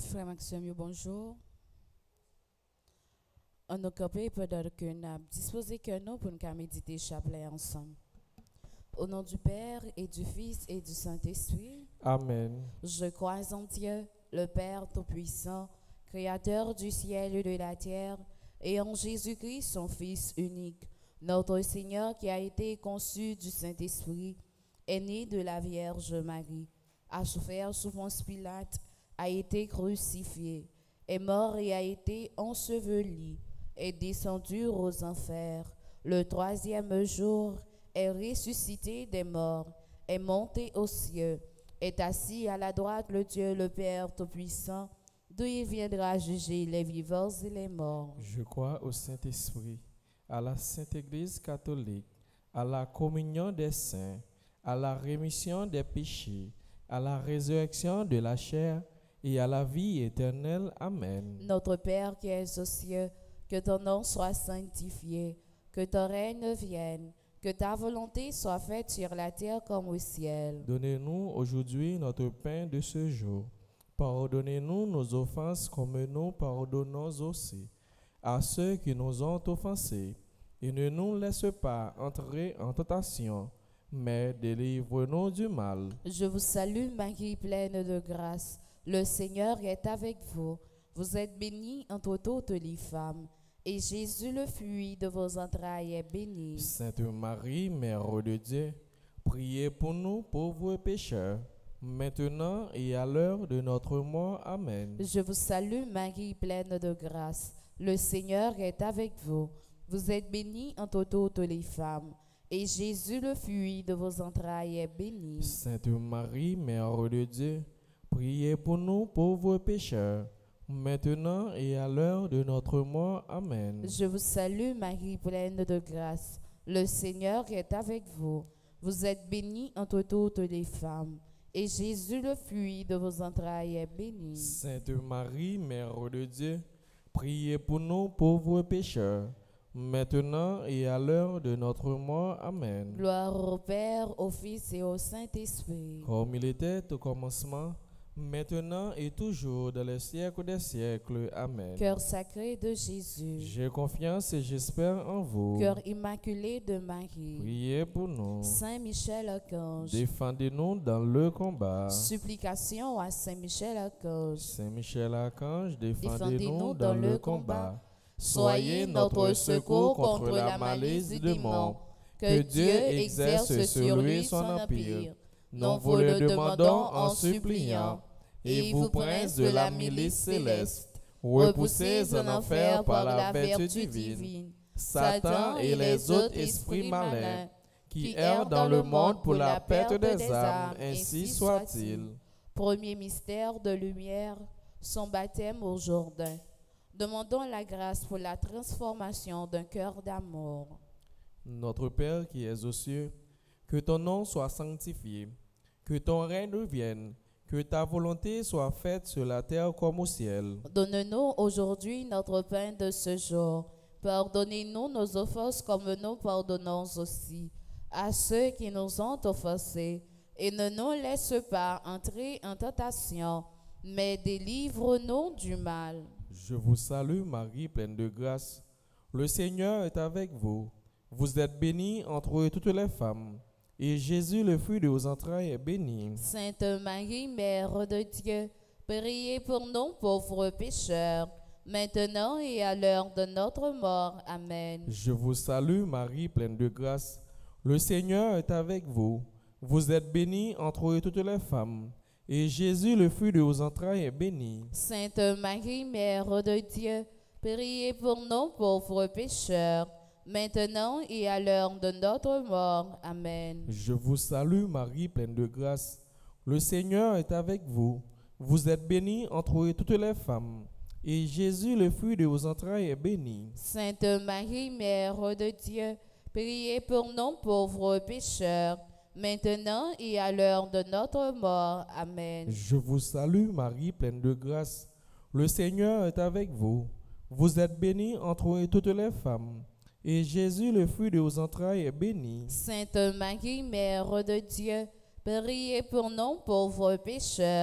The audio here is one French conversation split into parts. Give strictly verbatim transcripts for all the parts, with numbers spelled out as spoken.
Frère Maxime, bonjour. On nous camper pendant que nous avons disposé que nous pour nous méditer chapelet ensemble. Au nom du Père et du Fils et du Saint-Esprit. Amen. Je crois en Dieu, le Père Tout-Puissant, Créateur du ciel et de la terre, et en Jésus-Christ, son Fils unique, notre Seigneur qui a été conçu du Saint-Esprit, est né de la Vierge Marie, a souffert sous Ponce Pilate, a été crucifié, est mort et a été enseveli, est descendu aux enfers. Le troisième jour est ressuscité des morts, est monté aux cieux, est assis à la droite de Dieu le Père Tout-Puissant, d'où il viendra juger les vivants et les morts. Je crois au Saint-Esprit, à la Sainte Église catholique, à la communion des saints, à la rémission des péchés, à la résurrection de la chair et à la vie éternelle. Amen. Notre Père qui es aux cieux, que ton nom soit sanctifié, que ton règne vienne, que ta volonté soit faite sur la terre comme au ciel. Donnez-nous aujourd'hui notre pain de ce jour. Pardonnez-nous nos offenses comme nous pardonnons aussi à ceux qui nous ont offensés. Et ne nous laisse pas entrer en tentation, mais délivre-nous du mal. Je vous salue, Marie pleine de grâce. Le Seigneur est avec vous. Vous êtes bénie entre toutes les femmes, et Jésus, le fruit de vos entrailles, est béni. Sainte Marie, Mère de Dieu, priez pour nous pauvres pécheurs, maintenant et à l'heure de notre mort. Amen. Je vous salue, Marie pleine de grâce. Le Seigneur est avec vous. Vous êtes bénie entre toutes les femmes, et Jésus, le fruit de vos entrailles, est béni. Sainte Marie, Mère de Dieu, priez pour nous pauvres pécheurs, maintenant et à l'heure de notre mort. Amen. Je vous salue, Marie pleine de grâce. Le Seigneur est avec vous. Vous êtes bénie entre toutes les femmes, et Jésus, le fruit de vos entrailles, est béni. Sainte Marie, Mère de Dieu, priez pour nous pauvres pécheurs, maintenant et à l'heure de notre mort. Amen. Gloire au Père, au Fils et au Saint-Esprit. Comme il était au commencement, maintenant et toujours dans les siècles des siècles. Amen. Cœur sacré de Jésus. J'ai confiance et j'espère en vous. Cœur immaculé de Marie. Priez pour nous. Saint Michel Archange. Défendez-nous dans le combat. Supplication à Saint Michel Archange. Saint Michel Archange, Défendez-nous défendez-nous dans le combat. Soyez notre secours contre la malice du démon. Que Dieu exerce sur lui son empire. Nous vous le demandons en suppliant. Et vous, princes de la milice céleste, repoussez en enfer par la vertu divine Satan et les autres esprits malins qui errent dans le monde pour la perte des âmes, ainsi soit-il. Premier mystère de lumière, son baptême au Jourdain. Demandons la grâce pour la transformation d'un cœur d'amour. Notre Père qui es aux cieux, que ton nom soit sanctifié, que ton règne vienne, que ta volonté soit faite sur la terre comme au ciel. Donne-nous aujourd'hui notre pain de ce jour. Pardonnez-nous nos offenses comme nous pardonnons aussi à ceux qui nous ont offensés. Et ne nous laisse pas entrer en tentation, mais délivre-nous du mal. Je vous salue Marie, pleine de grâce. Le Seigneur est avec vous. Vous êtes bénie entre toutes les femmes, et Jésus, le fruit de vos entrailles, est béni. Sainte Marie, Mère de Dieu, priez pour nous pauvres pécheurs, maintenant et à l'heure de notre mort. Amen. Je vous salue Marie, pleine de grâce. Le Seigneur est avec vous. Vous êtes bénie entre toutes les femmes, et Jésus, le fruit de vos entrailles, est béni. Sainte Marie, Mère de Dieu, priez pour nous pauvres pécheurs, maintenant et à l'heure de notre mort. Amen. Je vous salue Marie, pleine de grâce. Le Seigneur est avec vous. Vous êtes bénie entre toutes les femmes, et Jésus, le fruit de vos entrailles, est béni. Sainte Marie, Mère de Dieu, priez pour nous pauvres pécheurs, maintenant et à l'heure de notre mort. Amen. Je vous salue Marie, pleine de grâce. Le Seigneur est avec vous. Vous êtes bénie entre toutes les femmes, et Jésus, le fruit de vos entrailles, est béni. Sainte Marie, Mère de Dieu, priez pour nous pauvres pécheurs,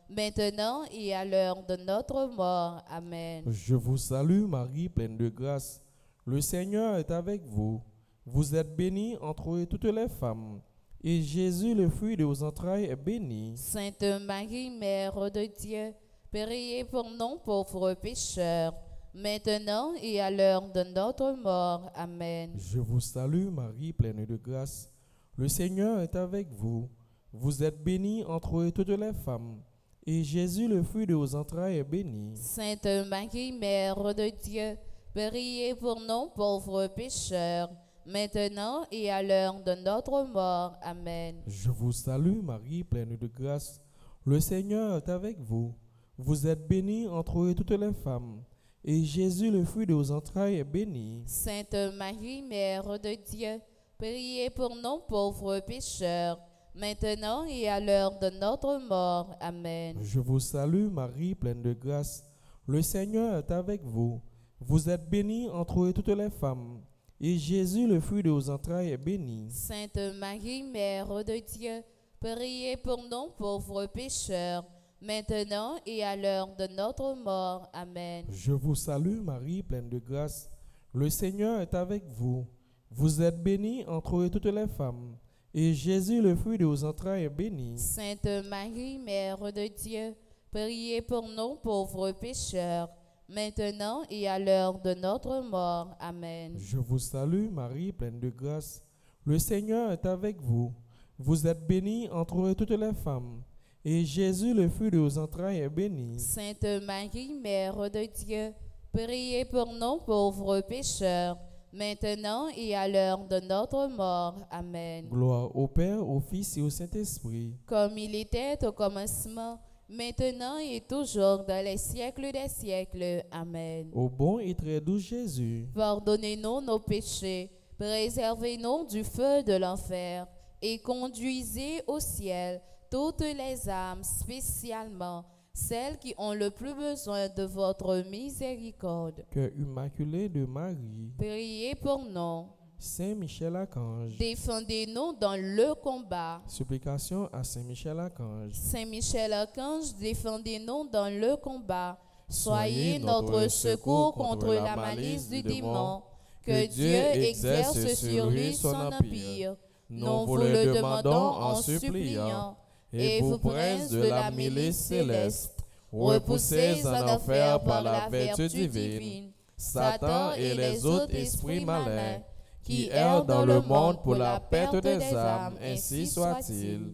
maintenant et à l'heure de notre mort. Amen. Je vous salue Marie, pleine de grâce. Le Seigneur est avec vous. Vous êtes bénie entre toutes les femmes, et Jésus, le fruit de vos entrailles, est béni. Sainte Marie, Mère de Dieu, priez pour nous pauvres pécheurs, maintenant et à l'heure de notre mort. Amen. Je vous salue Marie, pleine de grâce. Le Seigneur est avec vous. Vous êtes bénie entre toutes les femmes, et Jésus, le fruit de vos entrailles, est béni. Sainte Marie, Mère de Dieu, priez pour nous pauvres pécheurs, maintenant et à l'heure de notre mort. Amen. Je vous salue Marie, pleine de grâce. Le Seigneur est avec vous. Vous êtes bénie entre toutes les femmes, et Jésus, le fruit de vos entrailles, est béni. Sainte Marie, Mère de Dieu, priez pour nous pauvres pécheurs, maintenant et à l'heure de notre mort. Amen. Je vous salue Marie, pleine de grâce. Le Seigneur est avec vous. Vous êtes bénie entre toutes les femmes, et Jésus, le fruit de vos entrailles, est béni. Sainte Marie, Mère de Dieu, priez pour nous pauvres pécheurs, maintenant et à l'heure de notre mort. Amen. Je vous salue Marie, pleine de grâce. Le Seigneur est avec vous. Vous êtes bénie entre toutes les femmes, et Jésus, le fruit de vos entrailles, est béni. Sainte Marie, Mère de Dieu, priez pour nous pauvres pécheurs, maintenant et à l'heure de notre mort. Amen. Je vous salue Marie, pleine de grâce. Le Seigneur est avec vous. Vous êtes bénie entre toutes les femmes, et Jésus, le fruit de vos entrailles, est béni. Sainte Marie, Mère de Dieu, priez pour nous pauvres pécheurs, maintenant et à l'heure de notre mort. Amen. Gloire au Père, au Fils et au Saint-Esprit. Comme il était au commencement, maintenant et toujours dans les siècles des siècles. Amen. Ô bon et très doux Jésus, Pardonnez-nous nos péchés, préservez-nous du feu de l'enfer, et conduisez au ciel toutes les âmes, spécialement celles qui ont le plus besoin de votre miséricorde. cœur immaculé de Marie, Priez pour nous. Saint Michel Archange, Défendez-nous dans le combat. supplication à Saint Michel Archange. Saint Michel Archange, défendez-nous dans le combat. Soyez notre secours contre la malice du démon. Que Dieu exerce sur lui son empire. Nous vous le demandons en suppliant. Et vous, princes de la milice céleste, repoussez en enfer par la vertu divine Satan et les autres esprits malins qui errent dans le monde pour la perte des âmes, ainsi soit-il.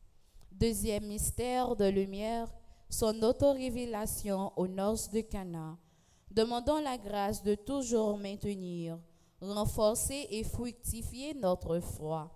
Deuxième mystère de lumière, son auto-révélation aux noces de Cana. Demandons la grâce de toujours maintenir, renforcer et fructifier notre foi.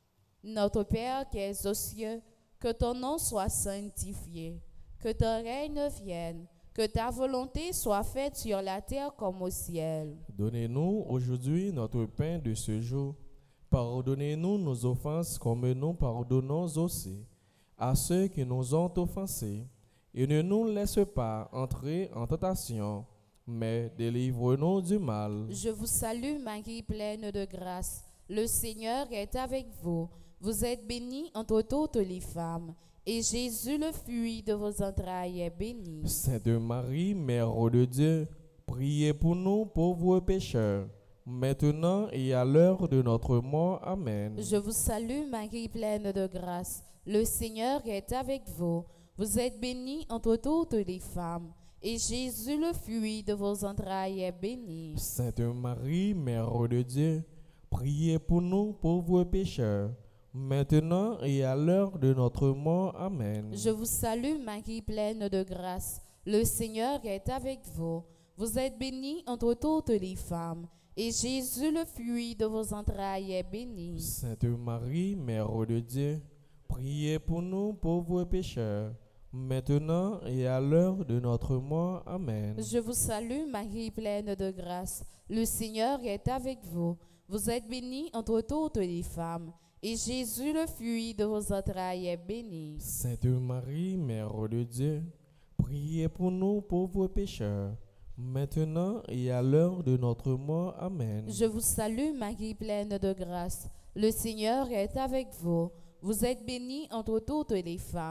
Notre Père qui es aux cieux, que ton nom soit sanctifié, que ton règne vienne, que ta volonté soit faite sur la terre comme au ciel. Donnez-nous aujourd'hui notre pain de ce jour. Pardonnez-nous nos offenses comme nous pardonnons aussi à ceux qui nous ont offensés. Et ne nous laisse pas entrer en tentation, mais délivre-nous du mal. Je vous salue Marie, pleine de grâce. Le Seigneur est avec vous. Vous êtes bénie entre toutes les femmes, et Jésus, le fruit de vos entrailles, est béni. Sainte Marie, Mère de Dieu, priez pour nous pauvres pécheurs, maintenant et à l'heure de notre mort. Amen. Je vous salue Marie, pleine de grâce. Le Seigneur est avec vous. Vous êtes bénie entre toutes les femmes, et Jésus, le fruit de vos entrailles, est béni. Sainte Marie, Mère de Dieu, priez pour nous pauvres pécheurs, maintenant et à l'heure de notre mort. Amen. Je vous salue Marie, pleine de grâce. Le Seigneur est avec vous. Vous êtes bénie entre toutes les femmes, et Jésus, le fruit de vos entrailles, est béni. Sainte Marie, Mère de Dieu, priez pour nous pauvres pécheurs, maintenant et à l'heure de notre mort. Amen. Je vous salue Marie, pleine de grâce. Le Seigneur est avec vous. Vous êtes bénie entre toutes les femmes, et Jésus, le fruit de vos entrailles, est béni. Sainte Marie, Mère de Dieu, priez pour nous pauvres pécheurs, maintenant et à l'heure de notre mort. Amen. Je vous salue Marie, pleine de grâce. Le Seigneur est avec vous. Vous êtes bénie entre toutes les femmes,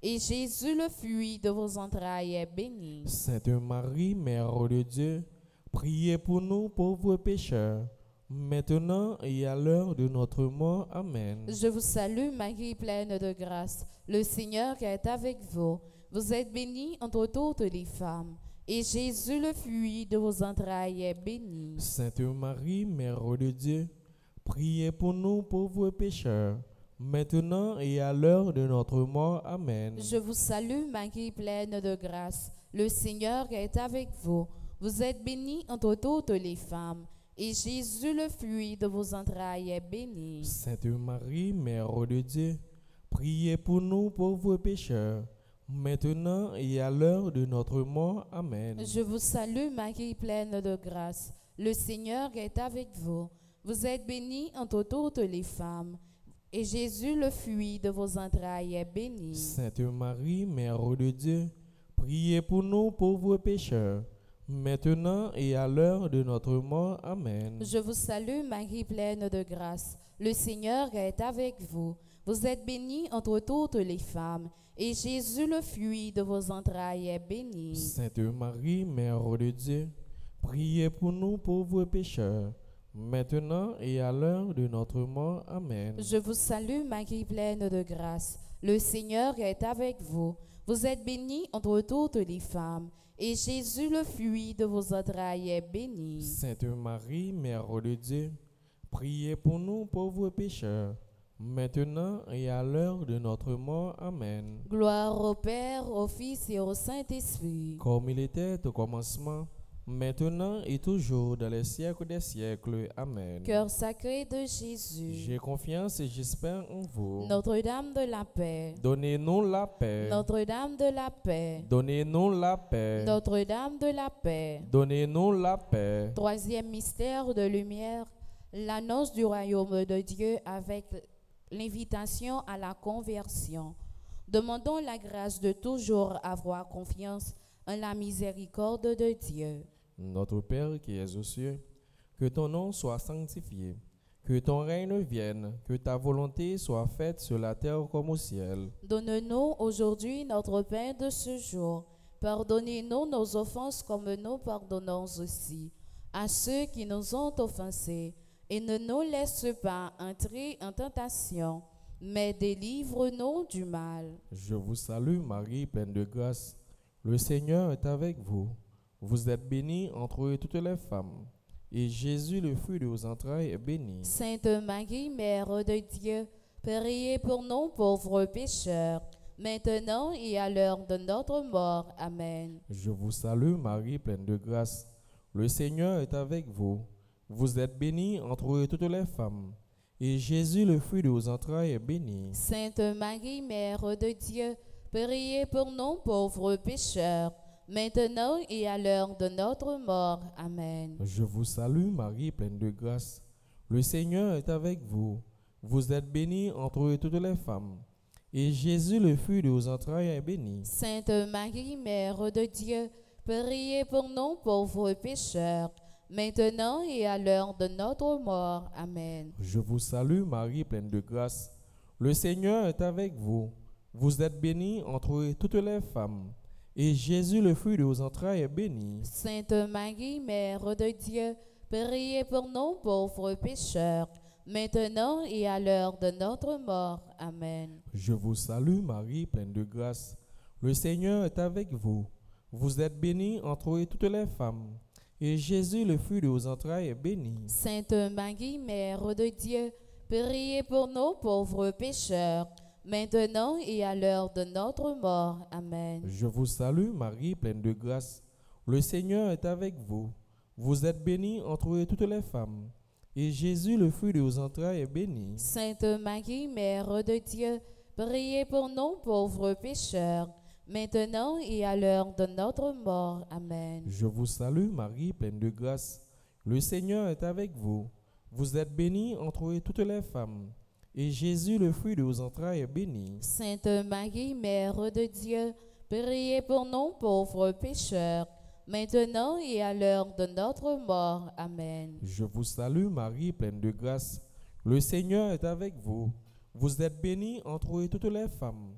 et Jésus, le fruit de vos entrailles, est béni. Sainte Marie, Mère de Dieu, priez pour nous pauvres pécheurs, maintenant et à l'heure de notre mort. Amen. Je vous salue, Marie, pleine de grâce. Le Seigneur est avec vous. Vous êtes bénie entre toutes les femmes, et Jésus, le fruit de vos entrailles, est béni. Sainte Marie, Mère de Dieu, priez pour nous pauvres pécheurs, maintenant et à l'heure de notre mort. Amen. Je vous salue, Marie, pleine de grâce. Le Seigneur est avec vous. Vous êtes bénie entre toutes les femmes, et Jésus, le fruit de vos entrailles, est béni. Sainte Marie, Mère de Dieu, priez pour nous pauvres pécheurs, maintenant et à l'heure de notre mort. Amen. Je vous salue, Marie, pleine de grâce. Le Seigneur est avec vous. Vous êtes bénie entre toutes les femmes, et Jésus, le fruit de vos entrailles, est béni. Sainte Marie, Mère de Dieu, priez pour nous pauvres pécheurs, maintenant et à l'heure de notre mort. Amen. Je vous salue, Marie, pleine de grâce. Le Seigneur est avec vous. Vous êtes bénie entre toutes les femmes, et Jésus, le fruit de vos entrailles, est béni. Sainte Marie, Mère de Dieu, priez pour nous pauvres pécheurs, maintenant et à l'heure de notre mort. Amen. Je vous salue, Marie, pleine de grâce. Le Seigneur est avec vous. Vous êtes bénie entre toutes les femmes, et Jésus, le fruit de vos entrailles, est béni. Sainte Marie, Mère de Dieu, priez pour nous pauvres pécheurs, maintenant et à l'heure de notre mort. Amen. Gloire au Père, au Fils et au Saint-Esprit. Comme il était au commencement, maintenant et toujours dans les siècles des siècles. Amen. Cœur sacré de Jésus, J'ai confiance et j'espère en vous. Notre-Dame de la paix, Donnez-nous la paix. Notre-Dame de la paix, Donnez-nous la paix. Notre-Dame de la paix. Donnez-nous la paix. Troisième mystère de lumière, l'annonce du royaume de Dieu avec l'invitation à la conversion. Demandons la grâce de toujours avoir confiance en la miséricorde de Dieu. Notre Père qui es aux cieux, que ton nom soit sanctifié, que ton règne vienne, que ta volonté soit faite sur la terre comme au ciel. Donne-nous aujourd'hui notre pain de ce jour. Pardonnez-nous nos offenses comme nous pardonnons aussi à ceux qui nous ont offensés. Et ne nous laisse pas entrer en tentation, mais délivre-nous du mal. Je vous salue Marie, pleine de grâce. Le Seigneur est avec vous. Vous êtes bénie entre toutes les femmes, et Jésus, le fruit de vos entrailles, est béni. Sainte Marie, Mère de Dieu, priez pour nous pauvres pécheurs, maintenant et à l'heure de notre mort. Amen. Je vous salue Marie, pleine de grâce. Le Seigneur est avec vous. Vous êtes bénie entre toutes les femmes, et Jésus, le fruit de vos entrailles, est béni. Sainte Marie, Mère de Dieu, priez pour nous pauvres pécheurs, maintenant et à l'heure de notre mort. Amen. Je vous salue Marie, pleine de grâce. Le Seigneur est avec vous. Vous êtes bénie entre toutes les femmes, et Jésus, le fruit de vos entrailles, est béni. Sainte Marie, Mère de Dieu, priez pour nous pauvres pécheurs, maintenant et à l'heure de notre mort. Amen. Je vous salue Marie, pleine de grâce. Le Seigneur est avec vous. Vous êtes bénie entre toutes les femmes, et Jésus, le fruit de vos entrailles, est béni. Sainte Marie, Mère de Dieu, priez pour nous pauvres pécheurs, maintenant et à l'heure de notre mort. Amen. Je vous salue Marie, pleine de grâce. Le Seigneur est avec vous. Vous êtes bénie entre toutes les femmes, et Jésus, le fruit de vos entrailles, est béni. Sainte Marie, Mère de Dieu, priez pour nous pauvres pécheurs, maintenant et à l'heure de notre mort. Amen. Je vous salue Marie, pleine de grâce. Le Seigneur est avec vous. Vous êtes bénie entre toutes les femmes, et Jésus, le fruit de vos entrailles, est béni. Sainte Marie, Mère de Dieu, priez pour nous pauvres pécheurs, maintenant et à l'heure de notre mort. Amen. Je vous salue Marie, pleine de grâce. Le Seigneur est avec vous. Vous êtes bénie entre toutes les femmes, et Jésus, le fruit de vos entrailles, est béni. Sainte Marie, Mère de Dieu, priez pour nous pauvres pécheurs, maintenant et à l'heure de notre mort. Amen. Je vous salue Marie, pleine de grâce. Le Seigneur est avec vous. Vous êtes bénie entre toutes les femmes,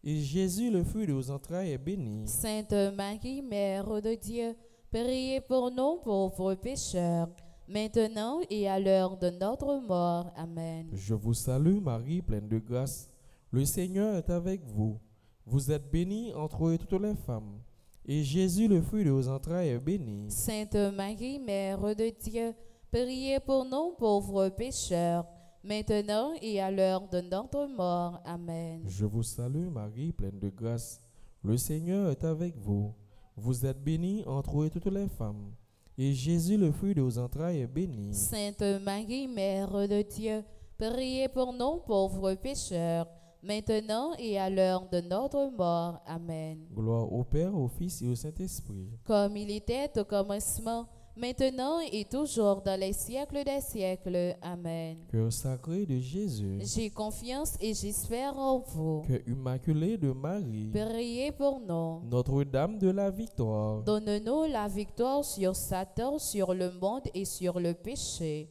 et Jésus, le fruit de vos entrailles, est béni. Sainte Marie, Mère de Dieu, priez pour nous pauvres pécheurs, maintenant et à l'heure de notre mort. Amen. Je vous salue Marie, pleine de grâce. Le Seigneur est avec vous. Vous êtes bénie entre toutes les femmes, et Jésus, le fruit de vos entrailles, est béni. Sainte Marie, Mère de Dieu, priez pour nous pauvres pécheurs, maintenant et à l'heure de notre mort. Amen. Je vous salue Marie, pleine de grâce. Le Seigneur est avec vous. Vous êtes bénie entre toutes les femmes, et Jésus, le fruit de vos entrailles, est béni. Sainte Marie, Mère de Dieu, priez pour nous pauvres pécheurs, maintenant et à l'heure de notre mort. Amen. Gloire au Père, au Fils et au Saint-Esprit. Comme il était au commencement, maintenant et toujours dans les siècles des siècles. Amen. Cœur sacré de Jésus, J'ai confiance et j'espère en vous. cœur immaculé de Marie, Priez pour nous. Notre-Dame de la victoire, Donne-nous la victoire sur Satan, sur le monde et sur le péché.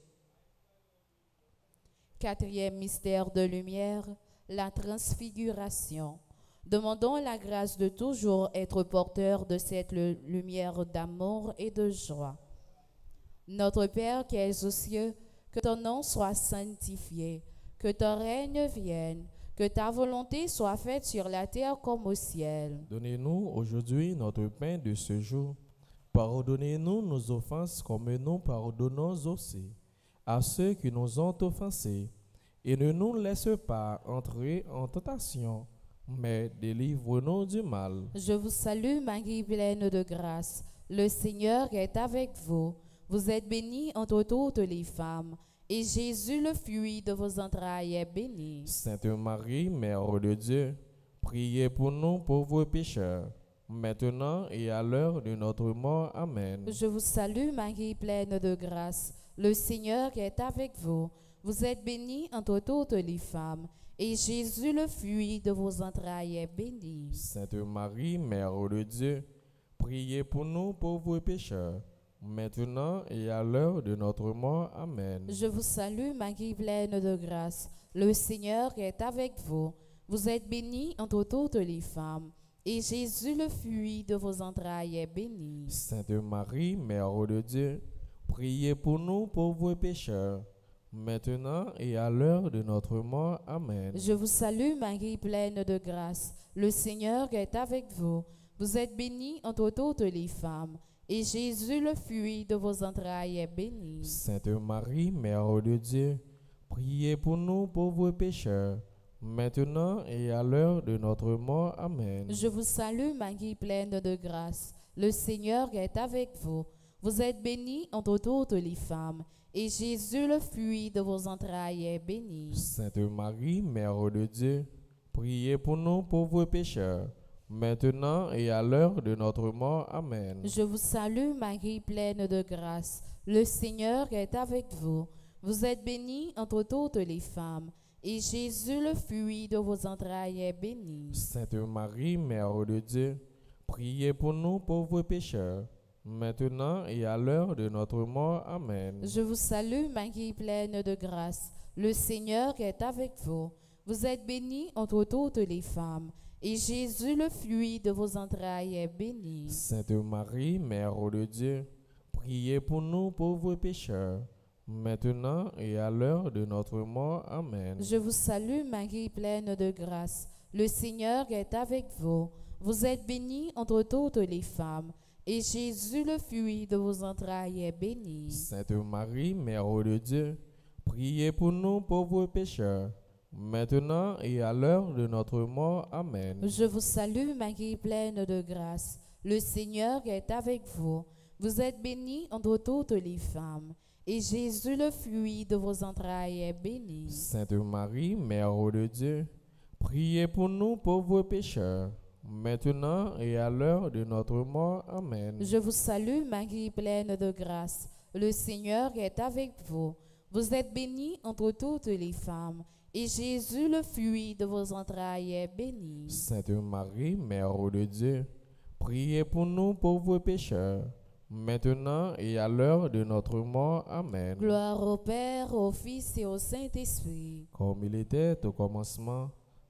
Quatrième mystère de lumière, la transfiguration. Demandons la grâce de toujours être porteurs de cette lumière d'amour et de joie. Notre Père qui es aux cieux, que ton nom soit sanctifié, que ton règne vienne, que ta volonté soit faite sur la terre comme au ciel. donnez-nous aujourd'hui notre pain de ce jour. Pardonnez-nous nos offenses comme nous pardonnons aussi à ceux qui nous ont offensés. Et ne nous laisse pas entrer en tentation, mais délivre-nous du mal. Je vous salue, Marie pleine de grâce. Le Seigneur est avec vous. Vous êtes bénie entre toutes les femmes, et Jésus, le fruit de vos entrailles, est béni. Sainte Marie, Mère de Dieu, priez pour nous pauvres pécheurs, maintenant et à l'heure de notre mort. Amen. Je vous salue, Marie pleine de grâce. Le Seigneur est avec vous. Vous êtes bénie entre toutes les femmes, et Jésus, le fruit de vos entrailles, est béni. Sainte Marie, Mère de Dieu, priez pour nous pauvres pécheurs, maintenant et à l'heure de notre mort. Amen. Je vous salue, Marie pleine de grâce. Le Seigneur est avec vous. Vous êtes bénie entre toutes les femmes, et Jésus, le fruit de vos entrailles, est béni. Sainte Marie, Mère de Dieu, priez pour nous pauvres pécheurs, maintenant et à l'heure de notre mort. Amen. Je vous salue, Marie pleine de grâce. Le Seigneur est avec vous. Vous êtes bénie entre toutes les femmes, et Jésus, le fruit de vos entrailles, est béni. Sainte Marie, Mère de Dieu, priez pour nous pauvres pécheurs, maintenant et à l'heure de notre mort. Amen. Je vous salue, Marie pleine de grâce. Le Seigneur est avec vous. Vous êtes bénie entre toutes les femmes, et Jésus, le fruit de vos entrailles, est béni. Sainte Marie, Mère de Dieu, priez pour nous pauvres pécheurs, maintenant et à l'heure de notre mort. Amen. Je vous salue, Marie pleine de grâce. Le Seigneur est avec vous. Vous êtes bénie entre toutes les femmes, et Jésus, le fruit de vos entrailles, est béni. Sainte Marie, Mère de Dieu, priez pour nous pauvres pécheurs, maintenant et à l'heure de notre mort. Amen. Je vous salue, Marie pleine de grâce. Le Seigneur est avec vous. Vous êtes bénie entre toutes les femmes, et Jésus, le fruit de vos entrailles, est béni. Sainte Marie, Mère de Dieu, priez pour nous pauvres pécheurs, maintenant et à l'heure de notre mort. Amen. Je vous salue, Marie pleine de grâce. Le Seigneur est avec vous. Vous êtes bénie entre toutes les femmes, et Jésus, le fruit de vos entrailles, est béni. Sainte Marie, Mère de Dieu, priez pour nous pauvres pécheurs, maintenant et à l'heure de notre mort. Amen. Je vous salue, Marie pleine de grâce. Le Seigneur est avec vous. Vous êtes bénie entre toutes les femmes, et Jésus, le fruit de vos entrailles, est béni. Sainte Marie, Mère de Dieu, priez pour nous pauvres pécheurs, maintenant et à l'heure de notre mort. Amen. Je vous salue, Marie pleine de grâce. Le Seigneur est avec vous. Vous êtes bénie entre toutes les femmes, et Jésus, le fruit de vos entrailles, est béni. Sainte Marie, Mère de Dieu, priez pour nous pauvres pécheurs, maintenant et à l'heure de notre mort. Amen. Gloire au Père, au Fils et au Saint-Esprit. Comme il était au commencement,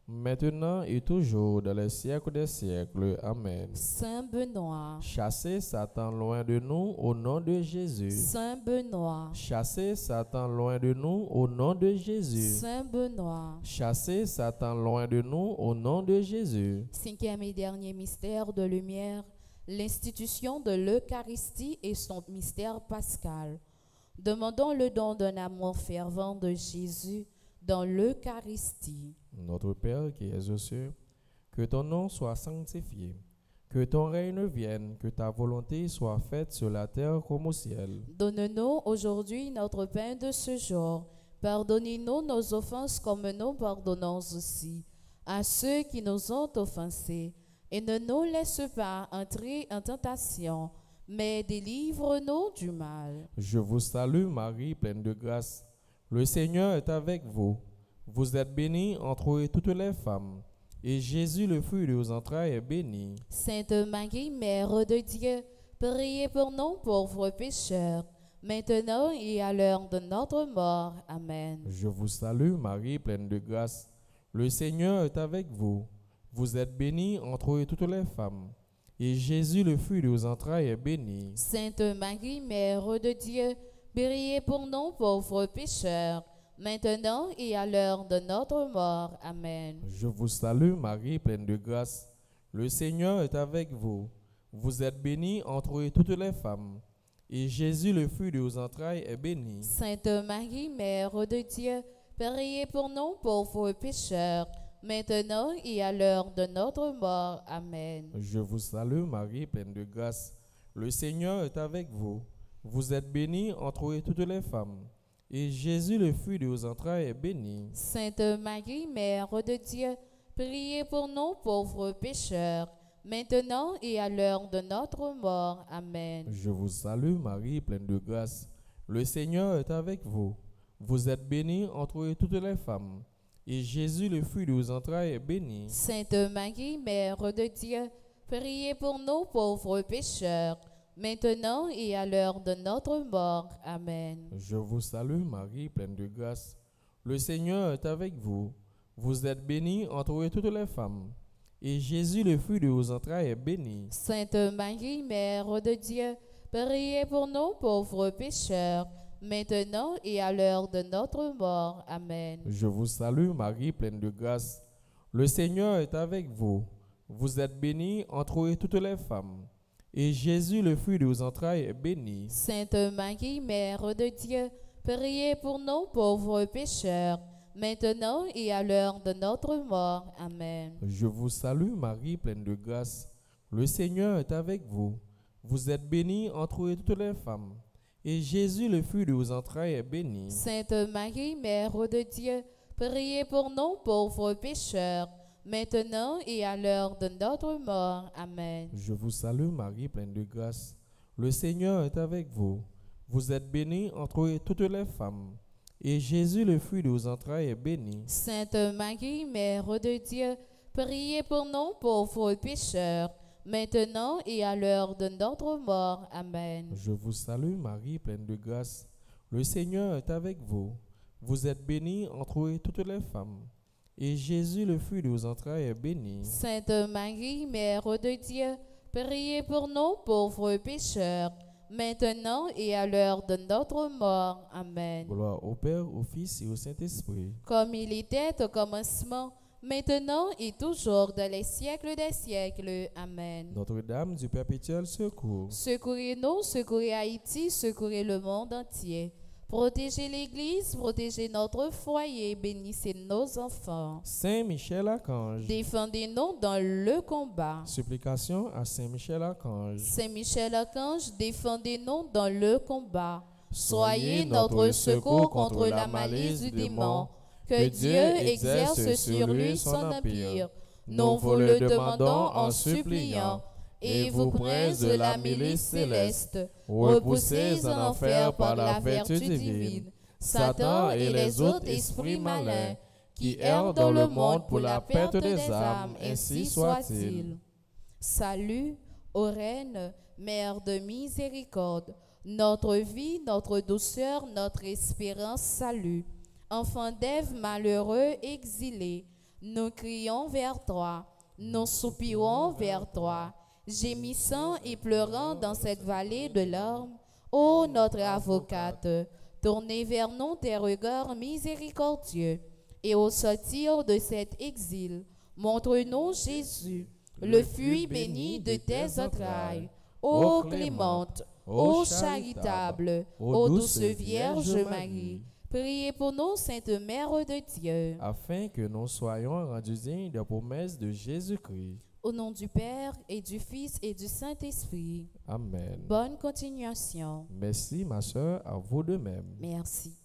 maintenant et toujours, dans les siècles des siècles. Amen. Saint Benoît, Chassez Satan loin de nous au nom de Jésus. Saint Benoît, Chassez Satan loin de nous au nom de Jésus. Saint Benoît. Chassez Satan loin de nous au nom de Jésus. Cinquième et dernier mystère de lumière, l'institution de l'Eucharistie et son mystère pascal. Demandons le don d'un amour fervent de Jésus dans l'Eucharistie. Notre Père qui es aux cieux, que ton nom soit sanctifié, que ton règne vienne, que ta volonté soit faite sur la terre comme au ciel. Donne-nous aujourd'hui notre pain de ce jour. Pardonnez-nous nos offenses comme nous pardonnons aussi à ceux qui nous ont offensés. Et ne nous laisse pas entrer en tentation, mais délivre-nous du mal. Je vous salue Marie, pleine de grâce. Le Seigneur est avec vous. Vous êtes bénie entre toutes les femmes, et Jésus, le fruit de vos entrailles, est béni. Sainte Marie, Mère de Dieu, priez pour nous pauvres pécheurs, maintenant et à l'heure de notre mort. Amen. Je vous salue Marie, pleine de grâce. Le Seigneur est avec vous. Vous êtes bénie entre toutes les femmes, et Jésus, le fruit de vos entrailles, est béni. Sainte Marie, Mère de Dieu, priez pour nous pauvres pécheurs, maintenant et à l'heure de notre mort. Amen. Je vous salue Marie, pleine de grâce. Le Seigneur est avec vous. Vous êtes bénie entre toutes les femmes, et Jésus, le fruit de vos entrailles, est béni. Sainte Marie, Mère de Dieu, priez pour nous pauvres pécheurs, maintenant et à l'heure de notre mort. Amen. Je vous salue Marie, pleine de grâce. Le Seigneur est avec vous. Vous êtes bénie entre toutes les femmes, et Jésus, le fruit de vos entrailles, est béni. Sainte Marie, Mère de Dieu, priez pour nous pauvres pécheurs, maintenant et à l'heure de notre mort. Amen. Je vous salue Marie, pleine de grâce. Le Seigneur est avec vous. Vous êtes bénie entre toutes les femmes, et Jésus, le fruit de vos entrailles, est béni. Sainte Marie, Mère de Dieu, priez pour nous pauvres pécheurs, maintenant et à l'heure de notre mort. Amen. Je vous salue Marie, pleine de grâce. Le Seigneur est avec vous. Vous êtes bénie entre toutes les femmes, et Jésus, le fruit de vos entrailles, est béni. Sainte Marie, Mère de Dieu, priez pour nous pauvres pécheurs, maintenant et à l'heure de notre mort. Amen. Je vous salue Marie, pleine de grâce. Le Seigneur est avec vous. Vous êtes bénie entre toutes les femmes, et Jésus, le fruit de vos entrailles, est béni. Sainte Marie, Mère de Dieu, priez pour nous pauvres pécheurs, maintenant et à l'heure de notre mort. Amen. Je vous salue Marie, pleine de grâce. Le Seigneur est avec vous. Vous êtes bénie entre toutes les femmes, et Jésus, le fruit de vos entrailles, est béni. Sainte Marie, Mère de Dieu, priez pour nous pauvres pécheurs, maintenant et à l'heure de notre mort. Amen. Je vous salue Marie, pleine de grâce. Le Seigneur est avec vous. Vous êtes bénie entre toutes les femmes, et Jésus, le fruit de vos entrailles, est béni. Sainte Marie, Mère de Dieu, priez pour nous pauvres pécheurs, maintenant et à l'heure de notre mort. Amen. Je vous salue Marie, pleine de grâce. Le Seigneur est avec vous. Vous êtes bénie entre toutes les femmes, et Jésus, le fruit de vos entrailles, est béni. Sainte Marie, Mère de Dieu, priez pour nous pauvres pécheurs, maintenant et à l'heure de notre mort. Amen. Gloire au Père, au Fils et au Saint-Esprit. Comme il était au commencement, maintenant et toujours, dans les siècles des siècles. Amen. Notre-Dame du perpétuel secours. Secourez-nous, secourez Haïti, secourez le monde entier. Protégez l'Église, protégez notre foyer, bénissez nos enfants. Saint Michel Archange. Défendez-nous dans le combat. Supplication à Saint Michel Archange. Saint Michel Archange, défendez-nous dans le combat. Soyez notre secours contre la malice du démon. Que Dieu exerce sur lui son empire. Nous vous le demandons en suppliant. Et vous, princes de la milice céleste, repoussez en enfer par la vertu divine Satan et les autres esprits malins qui errent dans le monde pour la perte des âmes, ainsi soit-il. Salut, ô Reine, Mère de miséricorde, notre vie, notre douceur, notre espérance, salut. Enfant d'Ève malheureux, exilé, Nous crions vers toi, nous soupirons vers toi, gémissant et pleurant dans cette vallée de larmes. Ô notre avocate, tournez vers nous tes regards miséricordieux, et au sortir de cet exil, montre-nous Jésus, le fruit béni de tes entrailles. Ô clémente, ô charitable, ô douce Vierge Marie, priez pour nous, Sainte Mère de Dieu, afin que nous soyons rendus dignes des promesses de Jésus-Christ. au nom du Père et du Fils et du Saint-Esprit. Amen. Bonne continuation. Merci, ma sœur, à vous de même. Merci.